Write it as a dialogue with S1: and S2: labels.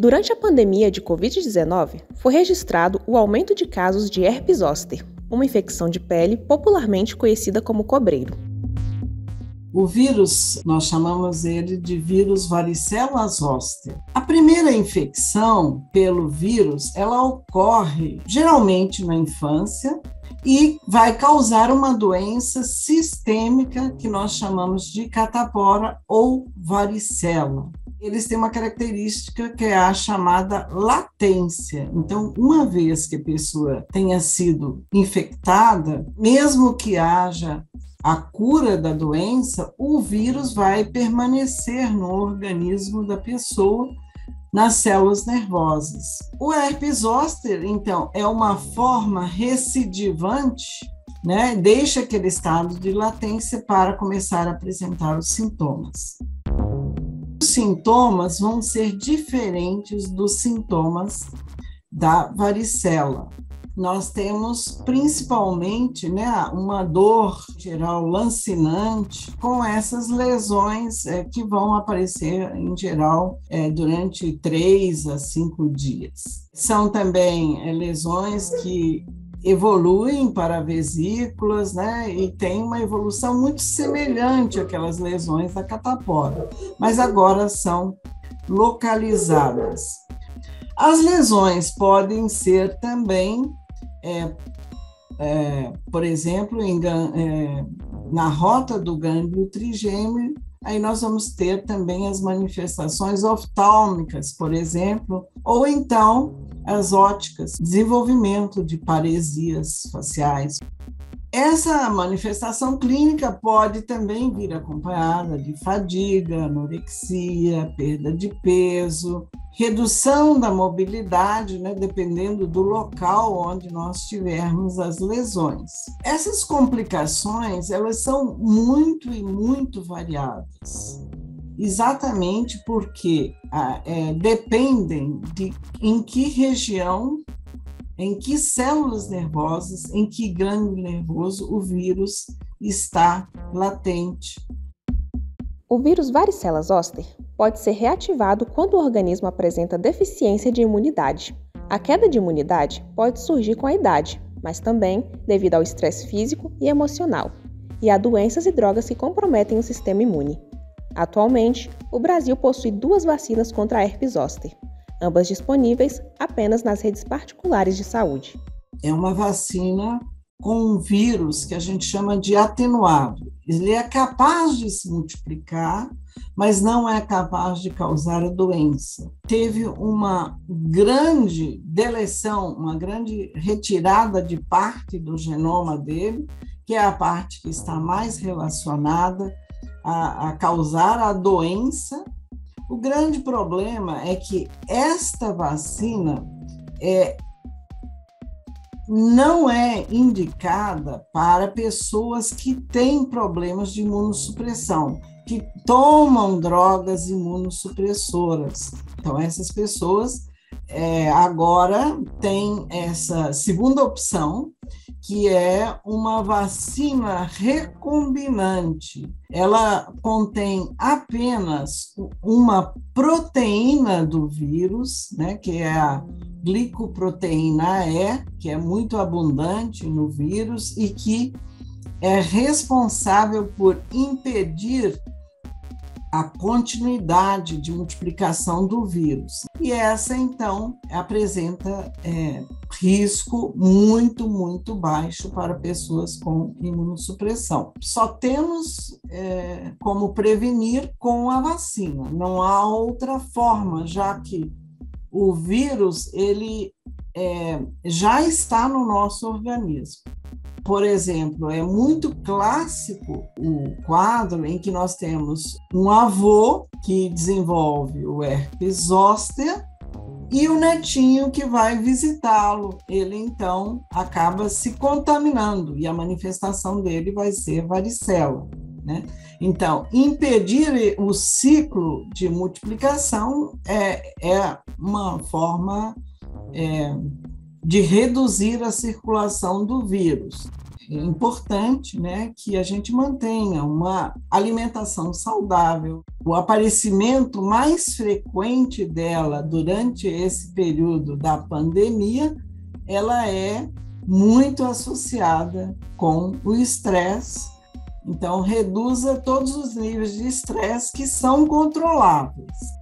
S1: Durante a pandemia de Covid-19, foi registrado o aumento de casos de herpes zoster, uma infecção de pele popularmente conhecida como cobreiro.
S2: O vírus, nós chamamos ele de vírus varicela zoster. A primeira infecção pelo vírus, ela ocorre geralmente na infância e vai causar uma doença sistêmica que nós chamamos de catapora ou varicela. Eles têm uma característica que é a chamada latência. Então, uma vez que a pessoa tenha sido infectada, mesmo que haja a cura da doença, o vírus vai permanecer no organismo da pessoa, nas células nervosas. O herpes zoster, então, é uma forma recidivante, né? Deixa aquele estado de latência para começar a apresentar os sintomas. Os sintomas vão ser diferentes dos sintomas da varicela. Nós temos principalmente, né, uma dor geral lancinante com essas lesões que vão aparecer em geral durante 3 a 5 dias. São também lesões que evoluem para vesículas, né, e tem uma evolução muito semelhante àquelas lesões da catapora, mas agora são localizadas. As lesões podem ser também por exemplo, na rota do gânglio trigêmeo, aí nós vamos ter também as manifestações oftálmicas, por exemplo, ou então as óticas, desenvolvimento de paresias faciais. Essa manifestação clínica pode também vir acompanhada de fadiga, anorexia, perda de peso, redução da mobilidade, né, dependendo do local onde nós tivermos as lesões. Essas complicações, elas são muito variadas, exatamente porque dependem de em que região, em que células nervosas, em que gânglio nervoso o vírus está latente.
S1: O vírus varicela zoster pode ser reativado quando o organismo apresenta deficiência de imunidade. A queda de imunidade pode surgir com a idade, mas também devido ao estresse físico e emocional, e a doenças e drogas que comprometem o sistema imune. Atualmente, o Brasil possui 2 vacinas contra a herpes zoster, ambas disponíveis apenas nas redes particulares de saúde.
S2: É uma vacina com um vírus que a gente chama de atenuado. Ele é capaz de se multiplicar, mas não é capaz de causar a doença. Teve uma grande deleção, uma grande retirada de parte do genoma dele, que é a parte que está mais relacionada a causar a doença. O grande problema é que esta vacina não é indicada para pessoas que têm problemas de imunossupressão, que tomam drogas imunossupressoras. Então, essas pessoas agora têm essa segunda opção, que é uma vacina recombinante. Ela contém apenas uma proteína do vírus, né, que é a glicoproteína E, que é muito abundante no vírus e que é responsável por impedir a continuidade de multiplicação do vírus. E essa, então, apresenta risco muito baixo para pessoas com imunossupressão. Só temos como prevenir com a vacina, não há outra forma, já que o vírus ele já está no nosso organismo. Por exemplo, é muito clássico o quadro em que nós temos um avô que desenvolve o herpes zoster e o netinho que vai visitá-lo. Ele, então, acaba se contaminando e a manifestação dele vai ser varicela, né? Então, impedir o ciclo de multiplicação é uma forma de reduzir a circulação do vírus. importante, né, que a gente mantenha uma alimentação saudável. O aparecimento mais frequente dela durante esse período da pandemia, ela é muito associada com o estresse. Então, reduza todos os níveis de estresse que são controláveis.